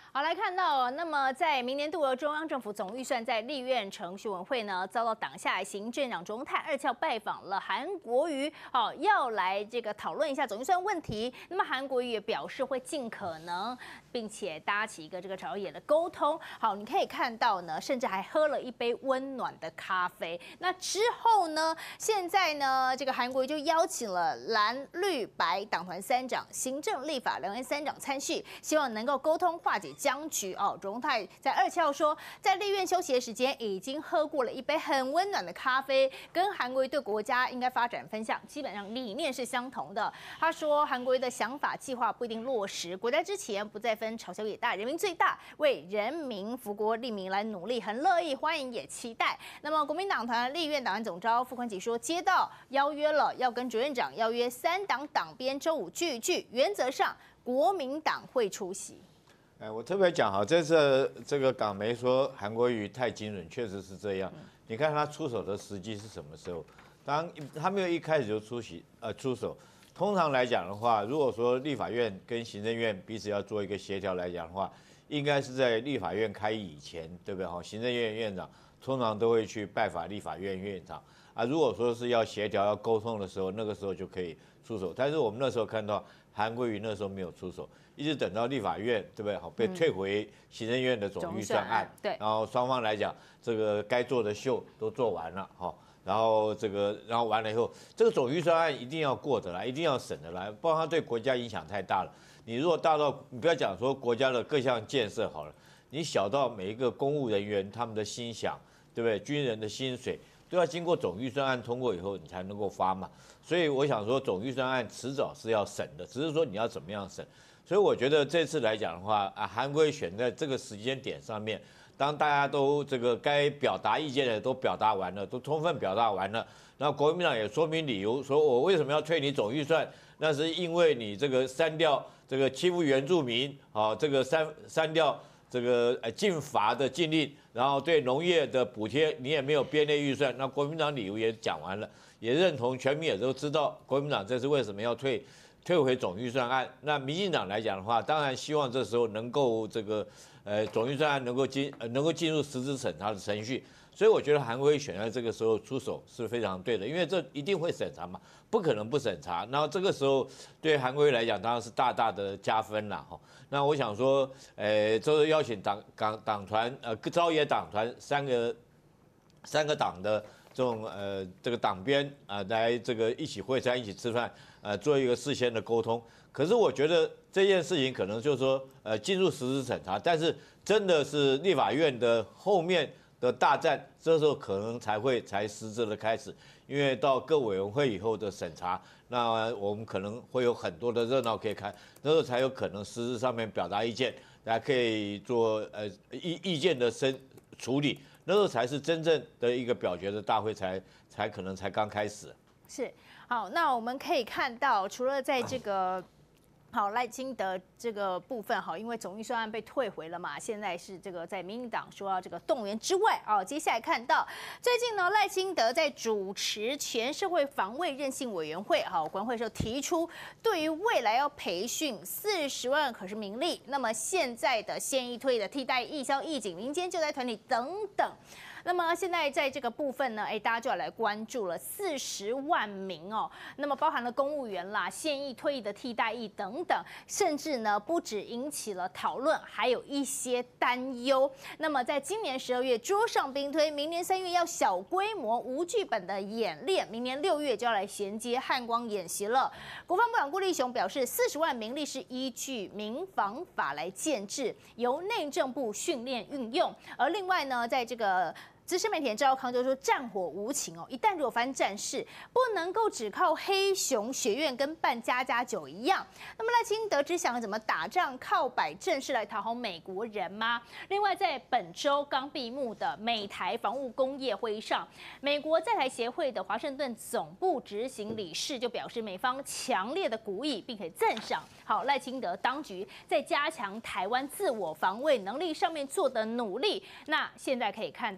好，来看到，那么在明年度的中央政府总预算在立院程序委员会呢，遭到挡下来，行政长钟泰二翘拜访了韩国瑜，要来这个讨论一下总预算问题。那么韩国瑜也表示会尽可能，并且搭起一个这个朝野的沟通。好，你可以看到呢，甚至还喝了一杯温暖的咖啡。那之后呢，现在呢，这个韩国瑜就邀请了蓝绿白党团三长、行政立法两院三长参叙，希望能够沟通化解僵局哦。钟泰在二翘说，在立院休息的时间已经喝过了一杯很温暖的咖啡，跟韩国瑜对国家应该发展分享，基本上理念是相同的。他说，韩国瑜的想法计划不一定落实，国家之前不再分朝小野大，人民最大，为人民福国利民来努力，很乐意欢迎也期待。那么国民党团立院党员总召傅昆萁说，接到邀约了，要跟主任长邀约三党党编周五聚一聚，原则上国民党会出席。 我特别讲好，这次这个港媒说韩国瑜太精准，确实是这样。你看他出手的时机是什么时候？当他没有一开始就出手。通常来讲的话，如果说立法院跟行政院彼此要做一个协调来讲的话，应该是在立法院开议以前，对不对？行政院院长通常都会去拜访立法院院长啊。如果说是要协调、要沟通的时候，那个时候就可以出手。但是我们那时候看到韩国瑜那时候没有出手，一直等到立法院，对不对？被退回行政院的总预算案， 对， 然后双方来讲，这个该做的秀都做完了，然后完了以后，这个总预算案一定要过得来，一定要审得来，不然它对国家影响太大了。你如果大到，你不要讲说国家的各项建设好了，你小到每一个公务人员他们的薪饷，对不对？军人的薪水都要经过总预算案通过以后，你才能够发嘛。所以我想说，总预算案迟早是要审的，只是说你要怎么样审。所以我觉得这次来讲的话，韩国瑜选在这个时间点上面。当大家都这个该表达意见的都表达完了，都充分表达完了，那国民党也说明理由，说我为什么要退你总预算？那是因为你这个删掉这个欺负原住民，这个删掉这个禁伐的禁令，然后对农业的补贴你也没有编列预算。那国民党理由也讲完了，也认同，全民也都知道国民党这是为什么要退回总预算案。那民进党来讲的话，当然希望这时候能够这个总预算案能够进入实质审查的程序。所以我觉得韩国瑜选在这个时候出手是非常对的，因为这一定会审查嘛，不可能不审查。然后这个时候对韩国瑜来讲当然是大大的加分啦。那我想说，就是邀请党团朝野党团三个党的这种这个党编来这个一起会餐一起吃饭，做一个事先的沟通。可是我觉得这件事情可能就是说进入实质审查，但是真的是立法院的后面的大战，这时候可能才实质的开始，因为到各委员会以后的审查，那我们可能会有很多的热闹可以看，那时候才有可能实质上面表达意见，大家可以做意见的处理。那时候才是真正的一个表决的大会才可能才刚开始。 是，好，那我们可以看到，除了在这个赖清德这个部分因为总预算案被退回了嘛，现在是这个在民进党说要这个动员之外接下来看到最近呢，赖清德在主持全社会防卫韧性委员会国安会的时候提出，对于未来要培训40万可是名利，那么现在的现役退役的替代义消义警、民间救灾团体等等。那么现在在这个部分呢，大家就要来关注了，40万名那么包含了公务员啦、现役、退役的替代役等等，甚至呢不止引起了讨论，还有一些担忧。那么在今年12月桌上兵推，明年3月要小规模无剧本的演练，明年6月就要来衔接汉光演习了。国防部长顾立雄表示，40万名利是依据民防法来建制，由内政部训练运用。而另外呢，在这个资深媒体人赵康就说，战火无情一旦如果发生战事，不能够只靠黑熊学院跟办++9一样。那么赖清德只想怎么打仗，靠摆阵势来讨好美国人吗？另外，在本周刚闭幕的美台防务工业会议上，美国在台协会的华盛顿总部执行理事就表示，美方强烈的鼓励，并且赞赏赖清德当局在加强台湾自我防卫能力上面做的努力。那现在可以看到，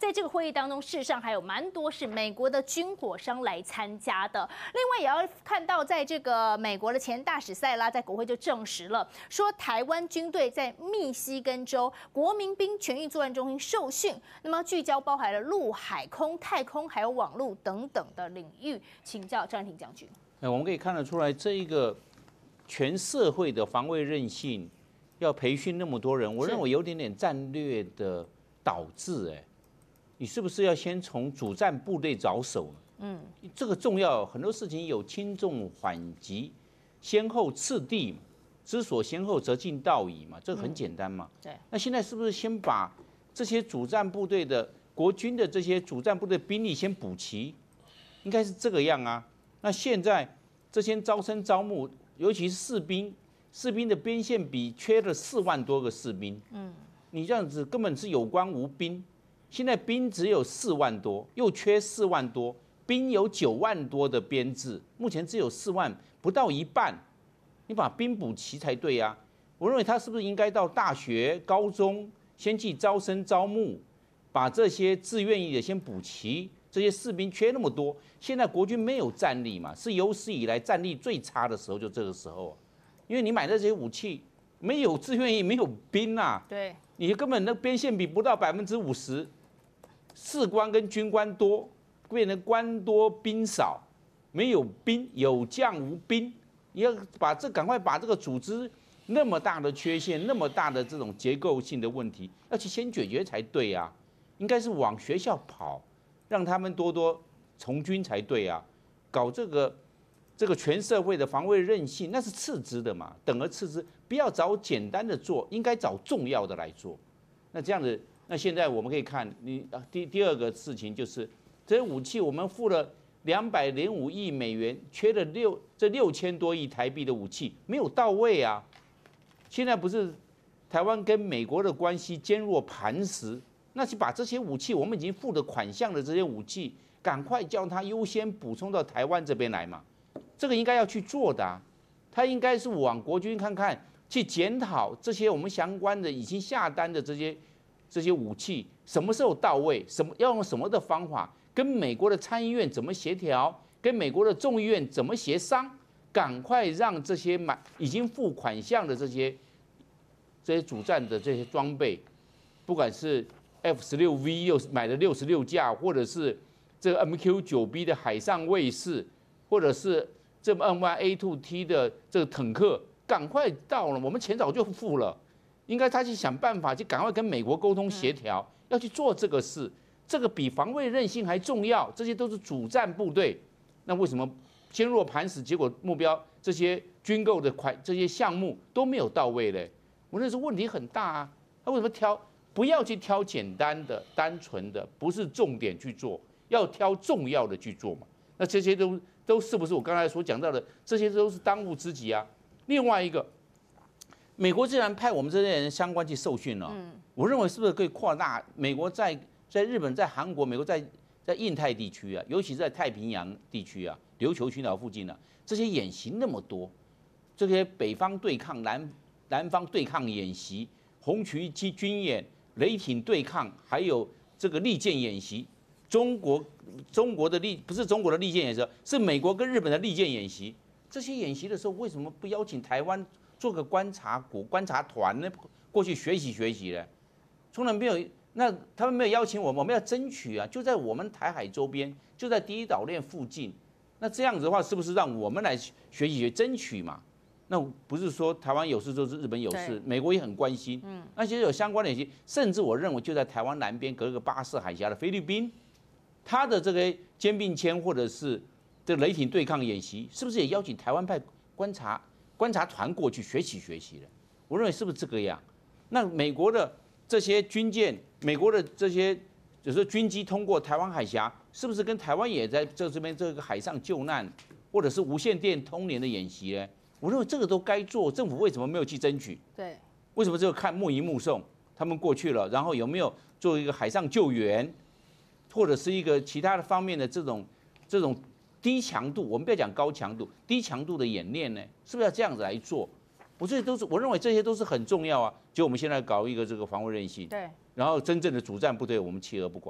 在这个会议当中，事实上还有蛮多是美国的军火商来参加的。另外也要看到，在这个美国的前大使塞拉在国会就证实了，说台湾军队在密西根州国民兵全域作战中心受训，那么聚焦包含了陆海空、太空还有网络等等的领域。请教张庭将军。 我们可以看得出来，这一个全社会的防卫韧性要培训那么多人，我认为有点战略的导致。你是不是要先从主战部队着手呢？这个重要，很多事情有轻重缓急、先后次第嘛，知所先后，则近道矣嘛，这个很简单嘛。 对。 那现在是不是先把这些主战部队的国军的这些主战部队兵力先补齐？应该是这个样啊。那现在这些招生招募，尤其是士兵的边线比缺了4万多个士兵。你这样子根本是有官无兵。现在兵只有4万多，又缺4万多，兵有9万多的编制，目前只有4万，不到一半。你把兵补齐才对啊。我认为他是不是应该到大学、高中先去招生招募，把这些自愿意的先补齐。这些士兵缺那么多，现在国军没有战力嘛，是有史以来战力最差的时候，就这个时候。因为你买的这些武器，没有自愿意，没有兵啊。 对。 你根本那边线比不到50%，士官跟军官多，变成官多兵少，没有兵，有将无兵。你要赶快把这个组织那么大的缺陷，那么大的这种结构性的问题，要去先解决才对啊。应该是往学校跑。让他们多多从军才对啊！搞这个全社会的防卫韧性，那是次之的嘛，等而次之，不要找简单的做，应该找重要的来做。那这样子，那现在我们可以看，第二个事情就是这些武器，我们付了205亿美元，缺了6000多亿台币的武器没有到位啊！现在不是台湾跟美国的关系坚若磐石。那去把这些武器，我们已经付的款项的这些武器，赶快叫他优先补充到台湾这边来嘛，这个应该要去做的啊。他应该是往国军看看，去检讨这些我们相关的已经下单的这些武器什么时候到位，要用什么的方法，跟美国的参议院怎么协调，跟美国的众议院怎么协商，赶快让这些已经付款项的这些主战的这些装备，不管是F-16V 又买了66架，或者是这个 MQ-9B 的海上卫士，或者是这 M1A2T 的这个坦克，赶快到了，我们钱早就付了，应该他去想办法，去赶快跟美国沟通协调，要去做这个事，这个比防卫韧性还重要，这些都是主战部队，那为什么坚若磐石，结果目标这些军购的这些项目都没有到位嘞？我认为问题很大啊，他为什么不要去挑简单的、单纯的，不是重点去做，要挑重要的去做嘛？那这些都是不是我刚才所讲到的？这些都是当务之急啊。另外一个，美国既然派我们这些人相关去受训了，我认为是不是可以扩大美国在日本、在韩国、美国在印太地区啊，尤其是在太平洋地区啊、琉球群岛附近啊，这些演习那么多，这些北方对抗、南方对抗演习、红旗军演。雷霆对抗，还有这个利剑演习，中国的不是中国的利剑演习，是美国跟日本的利剑演习。这些演习的时候，为什么不邀请台湾做个观察团呢？过去学习呢？从来没有。那他们没有邀请我们，我们要争取啊，就在我们台海周边，就在第一岛链附近。那这样子的话，是不是让我们来学习争取嘛？那不是说台湾有事就是日本有事，美国也很关心。那些有相关的演习，甚至我认为就在台湾南边隔个巴士海峡的菲律宾，他的这个肩并肩或者是这雷霆对抗演习，是不是也邀请台湾派观察团过去学习的？我认为是不是这个样？那美国的这些军舰，美国的这些就是军机通过台湾海峡，是不是跟台湾也在这边这个海上救难，或者是无线电通联的演习呢？我认为这个都该做，政府为什么没有去争取？ 对， 为什么只有看目迎目送？他们过去了，然后有没有做一个海上救援，或者是一个其他的方面的这种低强度，我们不要讲高强度，低强度的演练呢？是不是要这样子来做？我认为这些都是很重要啊。就我们现在搞一个这个防卫韧性， 对， 然后真正的主战部队我们弃而不管。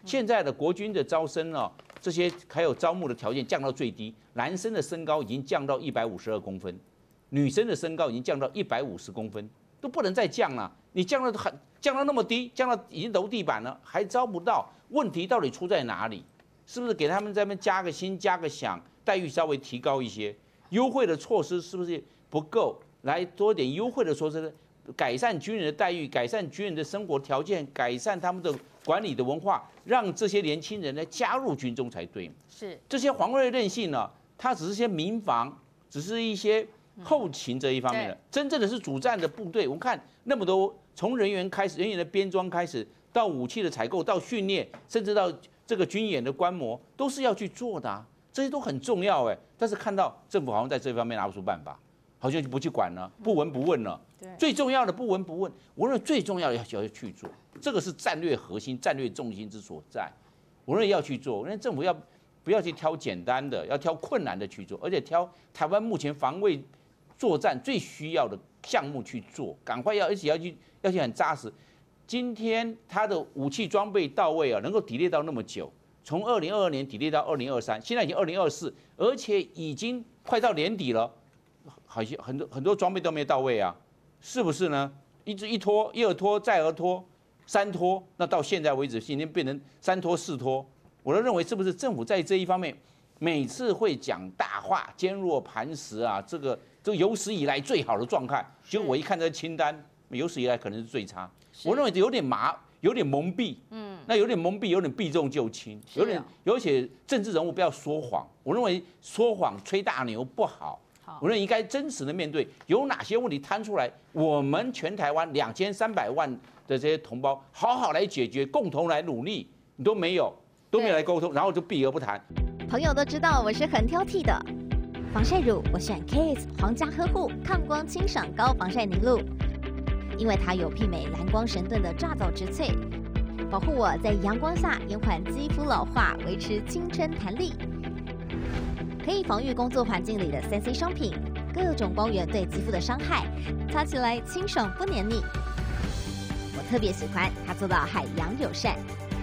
现在的国军的招生呢，这些还有招募的条件降到最低，男生的身高已经降到152公分，女生的身高已经降到150公分，都不能再降了。你降到那么低，降到已经楼地板了，还招不到，问题到底出在哪里？是不是给他们在那边加个薪、加个饷，待遇稍微提高一些？优惠的措施是不是不够？来多点优惠的措施，改善军人的待遇，改善军人的生活条件，改善他们的管理的文化，让这些年轻人呢加入军中才对。 是这些皇位任性呢，它只是些民防，只是一些后勤这一方面的，真正的是主战的部队。我们看那么多，从人员开始，人员的编装开始，到武器的采购，到训练，甚至到这个军演的观摩，都是要去做的啊，这些都很重要哎。但是看到政府好像在这方面拿不出办法，好像就不去管了，不闻不问了。最重要的不闻不问，我认为最重要的要去做，这个是战略核心、战略重心之所在。我认为要去做，我认为政府不要去挑简单的，要挑困难的去做，而且挑台湾目前防卫作战最需要的项目去做，赶快而且要去很扎实。今天他的武器装备到位啊，能够delay到那么久，从2022年delay到2023，现在已经2024，而且已经快到年底了，好像很多装备都没到位啊。是不是呢？一直一拖，一而拖，再而拖，3拖，那到现在为止，今天变成3拖4拖。我都认为是不是政府在这一方面，每次会讲大话，坚若磐石啊，这个有史以来最好的状态。结果我一看这个清单，有史以来可能是最差。我认为有点蒙蔽，那有点蒙蔽，有点避重就轻，而且政治人物不要说谎。我认为说谎吹大牛不好。我认为应该真实的面对，有哪些问题摊出来，我们全台湾2300万的这些同胞好好来解决，共同来努力，你都没有来沟通，然后就避而不谈。 朋友都知道我是很挑剔的，防晒乳我选 KISS 皇家呵护抗光清爽高防晒凝露，因为它有媲美蓝光神盾的抓藻植萃，保护我在阳光下延缓肌肤老化，维持青春弹力。可以防御工作环境里的3C 商品，各种光源对肌肤的伤害，擦起来清爽不黏腻。我特别喜欢它做到海洋友善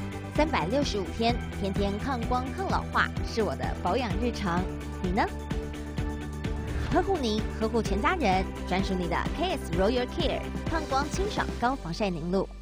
，365天，天天抗光抗老化，是我的保养日常。你呢？呵护您，呵护全家人，专属你的 KISS Royal Care 抗光清爽高防晒凝露。